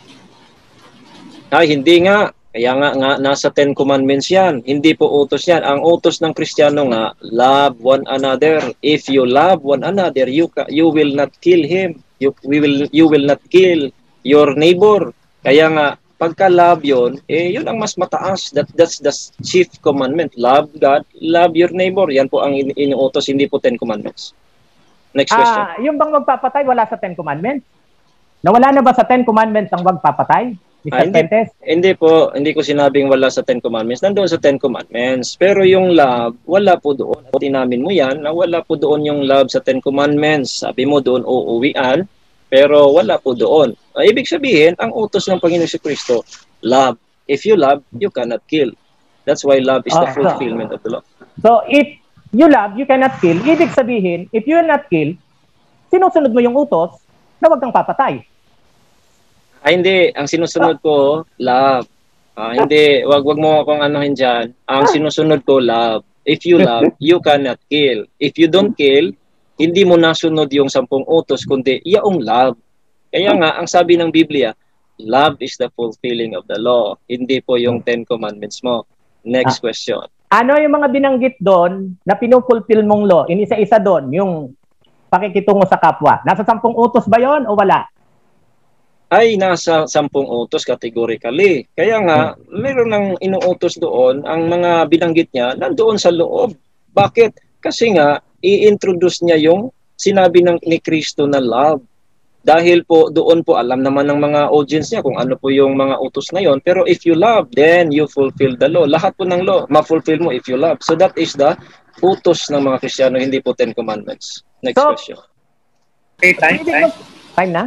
[SPEAKER 3] Ay, hindi nga. Kaya nga nasa 10 Commandments yan. Hindi po utos yan. Ang utos ng Kristiyano nga, love one another. If you love one another, you will not kill him. You will not kill your neighbor. Kaya nga, pagka-love yun, yun ang mas mataas. That's the chief commandment. Love God, love your neighbor. Yan po ang inuutos, hindi po 10 Commandments. Next question.
[SPEAKER 2] Yung bang magpapatay, wala sa 10 Commandments? Nawala na ba sa 10 Commandments ang magpapatay?
[SPEAKER 3] Hindi po, hindi ko sinabing wala sa 10 Commandments. Nandoon sa 10 Commandments. Pero yung love, wala po doon. Tinamin mo yan na wala po doon yung love sa 10 Commandments. Sabi mo doon, uuwian, pero wala po doon. Ibig sabihin, ang utos ng Panginoon Kristo, love. If you love, you cannot kill. That's why love is the fulfillment of the law.
[SPEAKER 2] So, if you love, you cannot kill. Ibig sabihin, if you will not kill, sinusunod mo yung utos na huwag kang papatay.
[SPEAKER 3] Hindi. Ang sinusunod ko, love. Hindi. Wag mo akong anuhin dyan. Ang sinusunod ko, love. If you love, you cannot kill. If you don't kill, hindi mo nasunod yung 10 utos, kundi yaong love. Kaya nga, ang sabi ng Biblia, love is the fulfilling of the law. Hindi po yung 10 Commandments mo. Next question.
[SPEAKER 2] Ano yung mga binanggit doon na pinupulfill mong law? Inisa-isa doon, yung pakikitungo sa kapwa. Nasa 10 utos ba yon o wala?
[SPEAKER 3] Ay nasa 10 utos categorically. Kaya nga, meron ng inuutos doon, ang mga binanggit niya, nandoon sa loob. Bakit? Kasi nga, i-introduce niya yung sinabi ni Kristo na love. Dahil po, doon po, alam naman ng mga audience niya kung ano po yung mga utos na yon. Pero if you love, then you fulfill the law. Lahat po ng law, ma-fulfill mo if you love. So that is the utos ng mga Kristiyano, hindi po 10 Commandments. Next question.
[SPEAKER 1] Okay, time na?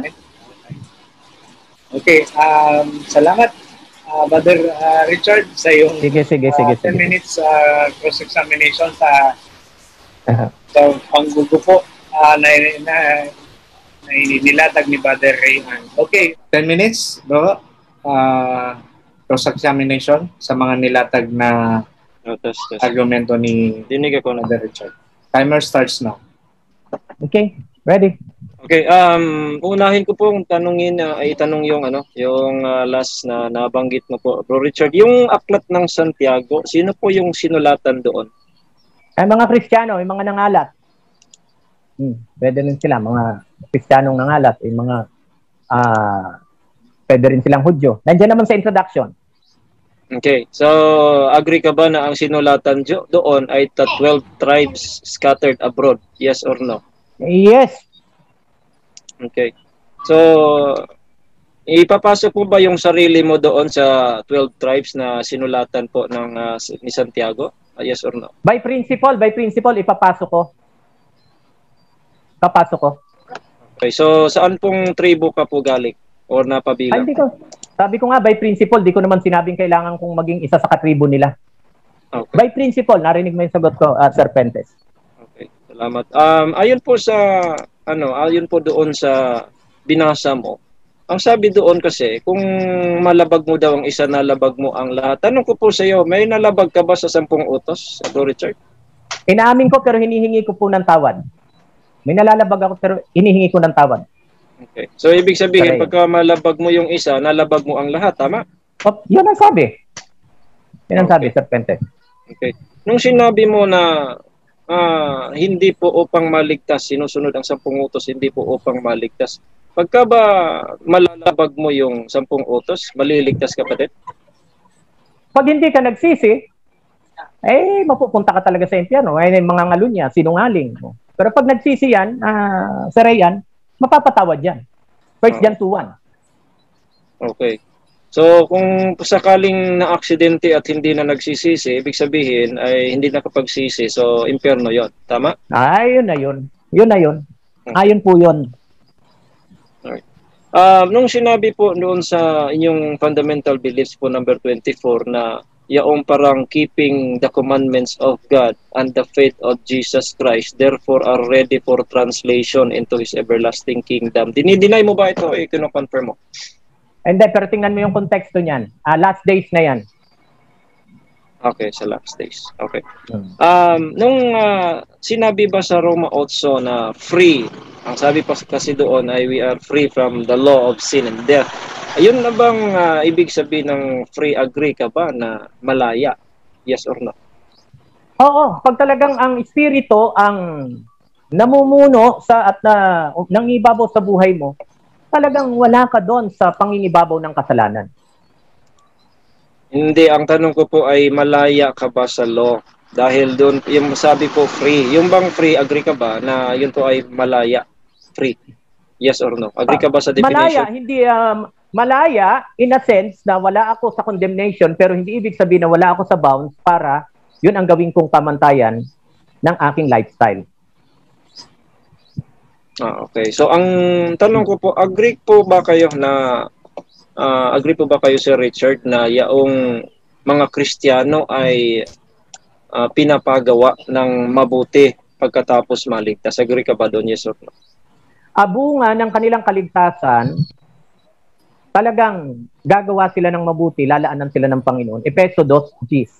[SPEAKER 2] Okay,
[SPEAKER 1] salamat, Brother Richard, sa iyong
[SPEAKER 2] sige.
[SPEAKER 1] 10 minutes cross-examination sa panggugo po na nilatag ni Brother Rayhan. Okay, 10 minutes, bro. Cross-examination sa mga nilatag na argumento ni Brother Richard. Timer starts now.
[SPEAKER 2] Okay, ready.
[SPEAKER 3] Okay, unahin ko pong itanong yung last na nabanggit mo po, Bro Richard, yung aklat ng Santiago, sino po yung sinulatan doon?
[SPEAKER 2] Ay mga Kristiyano, yung mga nangalat. Pwede rin sila, mga Kristiyanong nangalat, yung mga pwede rin silang Hudyo. Nandiyan naman sa introduction.
[SPEAKER 3] Okay, so agree ka ba na ang sinulatan doon ay the 12 tribes scattered abroad? Yes or no?
[SPEAKER 2] Yes.
[SPEAKER 3] Okay. So, ipapasok mo ba yung sarili mo doon sa 12 tribes na sinulatan po ng ni Santiago? Yes or no?
[SPEAKER 2] By principle, ipapasok ko. Papasok ko.
[SPEAKER 3] Okay, so saan pong tribo ka po galing or napabilang?
[SPEAKER 2] Hindi ko. Sabi ko nga, by principle, di ko naman sinabing kailangan kong maging isa sa katribo nila.
[SPEAKER 3] Okay.
[SPEAKER 2] By principle, narinig mo yung sagot ko, Serpentes.
[SPEAKER 3] Okay, salamat. Ayon po sa, ayon po doon sa binasa mo, ang sabi doon kasi, kung malabag mo daw ang isa, nalabag mo ang lahat. Tanong ko po sa iyo, may nalabag ka ba sa 10 utos, Bro Richard?
[SPEAKER 2] Inaamin ko pero hinihingi ko po ng tawad. May nalalabag ako pero hinihingi ko ng tawad.
[SPEAKER 3] Okay. So, ibig sabihin, pagka malabag mo yung isa, nalabag mo ang lahat, tama?
[SPEAKER 2] Yun ang sabi. Yun ang sabi, Serpentes.
[SPEAKER 3] Okay. Nung sinabi mo na hindi po upang maligtas, sinusunod ang 10 utos, hindi po upang maligtas. Pagka ba malalabag mo yung 10 utos, maliligtas ka pa din?
[SPEAKER 2] Pag hindi ka nagsisi, mapupunta ka talaga sa impyerno. Ay, mga ngalunya, sinungaling. Pero pag nagsisi yan, Sir Rayan, mapapatawad yan. 1 John 2:1.
[SPEAKER 3] Okay. So, kung sakaling na-aksidente at hindi na nagsisisi, ibig sabihin ay hindi nakapagsisi. So, impyerno yon, tama?
[SPEAKER 2] Yun na yun. Yun na yun. Ayon po yun.
[SPEAKER 3] Alright. Nung sinabi po noon sa inyong fundamental beliefs po number 24 na yaong parang keeping the commandments of God and the faith of Jesus Christ, therefore are ready for translation into His everlasting kingdom. Dinideny mo ba ito? Kino-confirm mo?
[SPEAKER 2] Hindi, pero tingnan mo yung konteksto niyan. Last days na yan.
[SPEAKER 3] Okay, sa last days. Okay. Nung sinabi ba sa Roma 8 na free, ang sabi pa kasi doon ay we are free from the law of sin and death. Ayun na bang ibig sabihin ng free, agree ka ba na malaya? Yes or no?
[SPEAKER 2] Oo, pag talagang ang espiritu ang namumuno sa at nangibabaw sa buhay mo, talagang wala ka doon sa pangingibabaw ng kasalanan.
[SPEAKER 3] Hindi, ang tanong ko po ay malaya ka ba sa law? Dahil doon, yung sabi po free. Yung bang free, agree ka ba na yun po ay malaya? Free. Yes or no? Agree ka ba sa definition?
[SPEAKER 2] Malaya, hindi malaya in a sense na wala ako sa condemnation pero hindi ibig sabihin na wala ako sa bounds para yun ang gawin kong pamantayan ng aking lifestyle.
[SPEAKER 3] Okay. So ang tanong ko po, agree po ba kayo Sir Richard na yaong mga Kristiyano ay pinapagawa ng mabuti pagkatapos maligtas? Agree ka ba doon? Yes or no?
[SPEAKER 2] Abunga ng kanilang kaligtasan, talagang gagawa sila ng mabuti, lalaanan sila ng Panginoon. Efeso 2:10.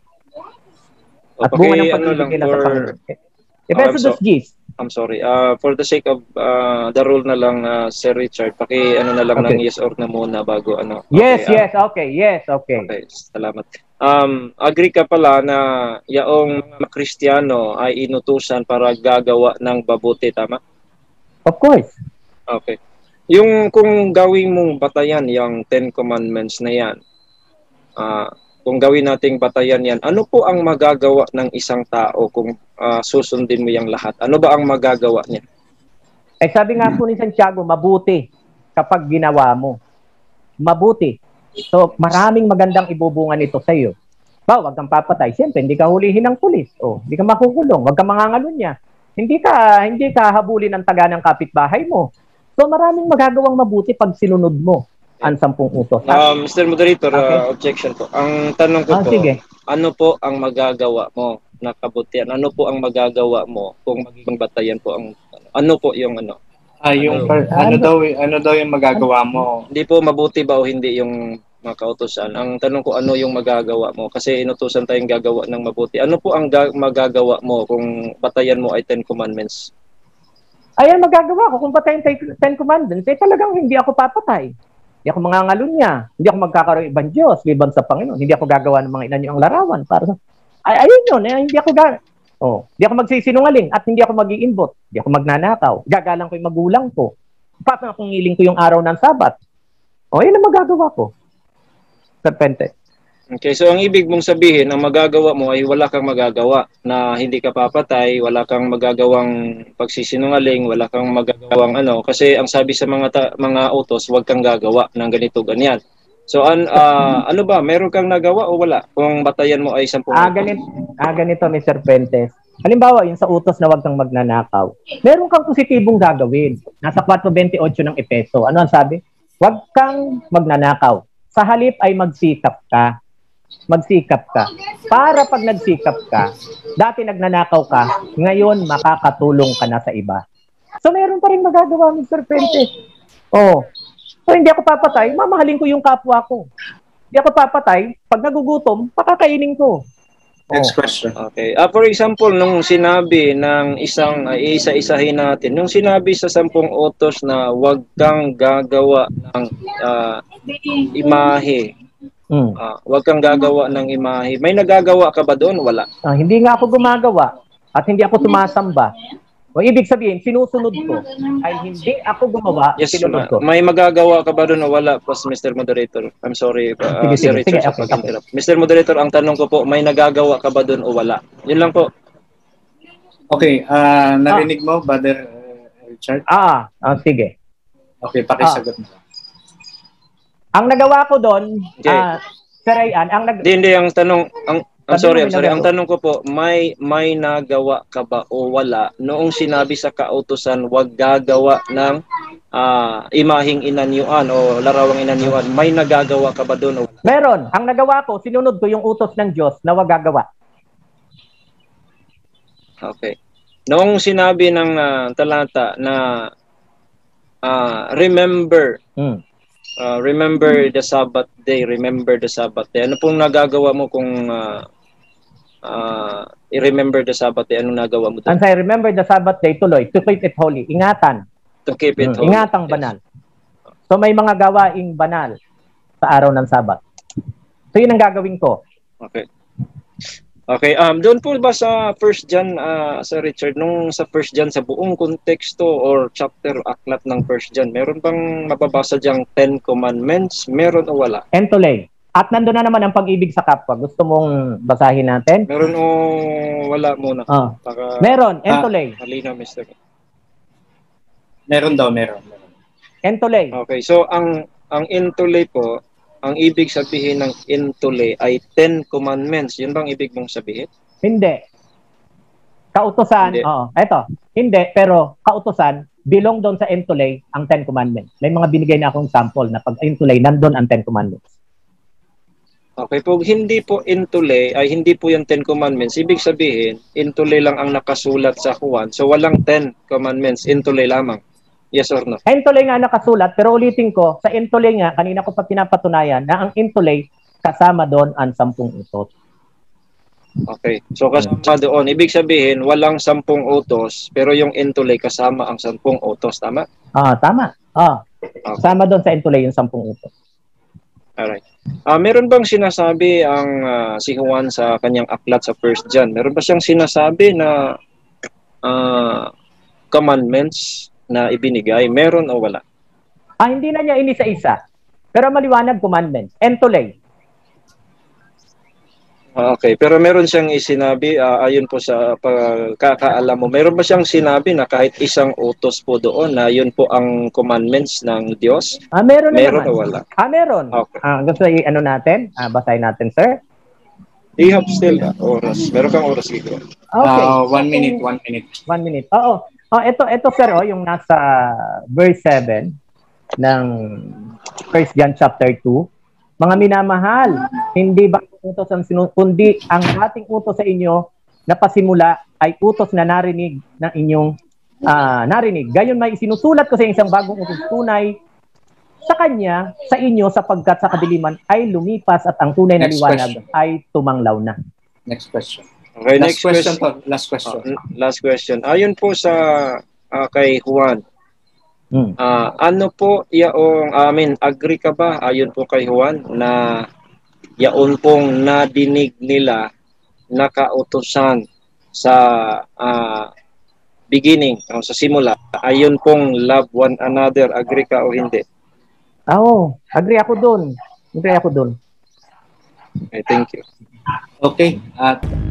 [SPEAKER 2] At bunga ng pag-ibig nila sa Panginoon. Efeso 2:10.
[SPEAKER 3] I'm sorry. For the sake of the rule na lang, Sir Richard, na lang ng yes or no muna bago ano.
[SPEAKER 2] Okay, yes, okay.
[SPEAKER 3] Okay, salamat. Agree ka pala na yaong mga Kristiyano ay inutusan para gagawa ng mabuti, tama?
[SPEAKER 2] Of course.
[SPEAKER 3] Okay. Yung kung gawin mong batayan yung 10 Commandments na yan, kung gawin nating batayan yan, ano po ang magagawa ng isang tao kung susundin mo yung lahat? Ano ba ang magagawa niya?
[SPEAKER 2] Sabi nga po ni Santiago, mabuti kapag ginawa mo. Mabuti. So, maraming magandang ibubungan ito sa iyo. Huwag kang papatay. Siyempre, hindi ka hulihin ng pulis. Hindi ka makukulong. Huwag kang mangangalunya. Hindi ka habulin ng taga ng kapitbahay mo. So, maraming magagawang mabuti pag sinunod mo ang 10 utos.
[SPEAKER 3] Mr. Moderator, objection po. Ang tanong ko po,
[SPEAKER 2] sige.
[SPEAKER 3] Ano po ang magagawa mo na kabutihan? Ano po ang magagawa mo kung magiging batayan po ang ano po yung ano?
[SPEAKER 1] Ano daw yung magagawa mo?
[SPEAKER 3] Hindi po mabuti ba o hindi yung mga kautusan. Ang tanong ko, ano yung magagawa mo? Kasi inutusan tayong gagawa ng mabuti. Ano po ang magagawa mo kung batayan mo ay 10 Commandments?
[SPEAKER 2] Ayan, magagawa ko. Kung patayin 10 Commandments, talagang hindi ako papatay. Hindi ako mangangalunya. Hindi ako magkakaroon ibang Diyos, liban sa Panginoon. Hindi ako gagawa ng mga inanyong larawan. Ayun yun. Hindi ako hindi ako magsisinungaling at hindi ako mag-iimbot. Hindi ako magnanakaw. Gagalang ko yung magulang ko. Paano kung ngiling ko yung araw ng Sabat? Yun ang magagawa ko. Serpente.
[SPEAKER 3] Okay, so ang ibig mong sabihin, ang magagawa mo ay wala kang magagawa na hindi ka papatay, wala kang magagawang pagsisinungaling, wala kang magagawang ano, kasi ang sabi sa mga utos, huwag kang gagawa ng ganito ganyan. So ano ba, meron kang nagawa o wala? Kung batayan mo ay 10 utos.
[SPEAKER 2] Ganito Mr. Pentes. Halimbawa, yung sa utos na huwag kang magnanakaw. Meron kang positibong gagawin. Nasa 4:28 ng Efeso. Ano ang sabi? Huwag kang magnanakaw. Sa halip ay magsikap ka. Magsikap ka. Para pag nagsikap ka, dati nagnanakaw ka, ngayon makakatulong ka na sa iba. So meron pa rin magagawa, Mr. Pentes. Oh. So hindi ako papatay, mamahalin ko yung kapwa ko. Hindi ako papatay, pag nagugutom, pakakainin ko.
[SPEAKER 1] Next question.
[SPEAKER 3] Okay. For example, nung sinabi ng isa-isahin natin, nung sinabi sa 10 utos na huwag kang gagawa ng imahe, huwag kang gagawa ng imahe, may nagagawa ka ba doon? Wala.
[SPEAKER 2] Hindi nga ako gumagawa at hindi ako sumasamba. O ibig sabihin, sinusunod ko ay hindi ako gumawa,
[SPEAKER 3] yes,
[SPEAKER 2] sinunod ko.
[SPEAKER 3] May magagawa ka ba doon o wala, Mr. Moderator? I'm sorry, Sir Richard, sa pag-interrupt. Mr. Moderator, ang tanong ko po, may nagagawa ka ba doon o wala? Yun lang po.
[SPEAKER 1] Okay, narinig mo, Brother Richard?
[SPEAKER 2] Sige.
[SPEAKER 1] Okay, pakisagot mo.
[SPEAKER 2] Ang nagawa ko doon, Sir Ryan,
[SPEAKER 3] Hindi, ang tanong, I'm sorry. Ang tanong ko po, may nagawa ka ba o wala noong sinabi sa kautusan huwag gagawa ng imahing inanyuan o larawang inanyuan? May nagagawa ka ba doon? O wala?
[SPEAKER 2] Meron. Ang nagawa ko, sinunod ko yung utos ng Diyos na huwag gagawa.
[SPEAKER 3] Okay. Noong sinabi ng talata na remember the Sabbath day, remember the Sabbath day. Ano pong nagagawa mo kung i-remember the Sabbath day? Anong nagawa mo doon?
[SPEAKER 2] And I remember the Sabbath day, tuloy, to keep it holy. Ingatan.
[SPEAKER 3] To keep it holy.
[SPEAKER 2] Ingatang banal. So may mga gawaing banal sa araw ng Sabat. So yun ang gagawin ko.
[SPEAKER 3] Okay. Okay, doon po ba sa 1 John, sa Richard, nung sa 1 John, sa buong konteksto or chapter aklat ng 1 John, meron bang mababasa diyang 10 commandments? Meron o wala?
[SPEAKER 2] Entulay. At nandun na naman ang pag-ibig sa kapwa. Gusto mong basahin natin?
[SPEAKER 3] Meron o wala muna?
[SPEAKER 2] Meron, entulay.
[SPEAKER 3] Halina, Mr.
[SPEAKER 1] Meron daw, meron.
[SPEAKER 2] Entulay.
[SPEAKER 3] Okay, so ang entulay po, ang ibig sabihin ng entulay ay 10 commandments. Yun bang ibig mong sabihin?
[SPEAKER 2] Hindi. Kautusan,
[SPEAKER 3] Hindi.
[SPEAKER 2] Eto, hindi, pero kautusan, bilong doon sa entulay ang 10 commandments. May mga binigay na akong sample na pag entulay, nandun ang 10 commandments.
[SPEAKER 3] Okay, pag hindi po entulay, ay hindi po yung 10 commandments. Ibig sabihin, entulay lang ang nakasulat sa Juan. So walang 10 commandments, entulay lamang. Yes or no?
[SPEAKER 2] Entulay nga nakasulat, pero ulitin ko, sa entulay nga, kanina ko pa pinapatunayan na ang entulay kasama doon ang 10 utos.
[SPEAKER 3] Okay. So kasama doon, ibig sabihin, walang 10 utos, pero yung entulay kasama ang 10 utos. Tama?
[SPEAKER 2] Tama. Kasama doon sa entulay yung 10 utos.
[SPEAKER 3] Alright. Meron bang sinasabi ang si Juan sa kanyang aklat sa 1 John? Meron ba siyang sinasabi na commandments na ibinigay? Meron o wala?
[SPEAKER 2] Hindi na niya inisa-isa. Pero maliwanag commandments. Entulay.
[SPEAKER 3] Okay. Pero meron siyang isinabi, ayon po sa pagkakaalam mo, meron ba siyang sinabi na kahit isang utos po doon na yun po ang commandments ng Diyos?
[SPEAKER 2] Meron na
[SPEAKER 3] meron
[SPEAKER 2] naman.
[SPEAKER 3] O wala?
[SPEAKER 2] Meron.
[SPEAKER 3] Okay.
[SPEAKER 2] Gusto ano natin? Basahin natin, sir.
[SPEAKER 3] Do you have still oras? Meron kang oras dito?
[SPEAKER 2] Okay.
[SPEAKER 1] 1 minute.
[SPEAKER 2] 1 minute. Oo. Ito sir, yung nasa verse 7 ng 1 John chapter 2. Mga minamahal, hindi ba utos ang kundi ang ating utos sa inyo na pasimula ay utos na narinig ng inyong narinig. Gayon may isinusulat ko sa isang bagong utos tunay sa kanya, sa inyo, sapagkat sa kadiliman ay lumipas at ang tunay na liwanag ay tumanglaw na.
[SPEAKER 1] Next question.
[SPEAKER 3] Okay,
[SPEAKER 1] Last question.
[SPEAKER 3] Last question. Ayon po sa kay Juan, ano po yaong, agree ka ba ayon po kay Juan na yaon pong nadinig nila na kautusan sa beginning, sa simula, ayon pong love one another, agree ka o hindi?
[SPEAKER 2] Agree ako doon.
[SPEAKER 3] Okay, thank you.
[SPEAKER 1] Okay, at